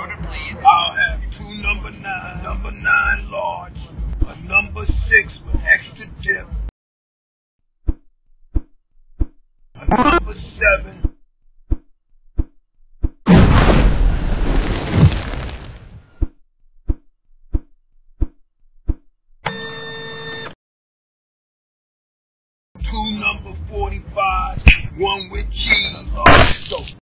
order, please. I'll have 2 number 9 large, a number 6 with extra dip, a number 7. Two number 45s, one with cheese.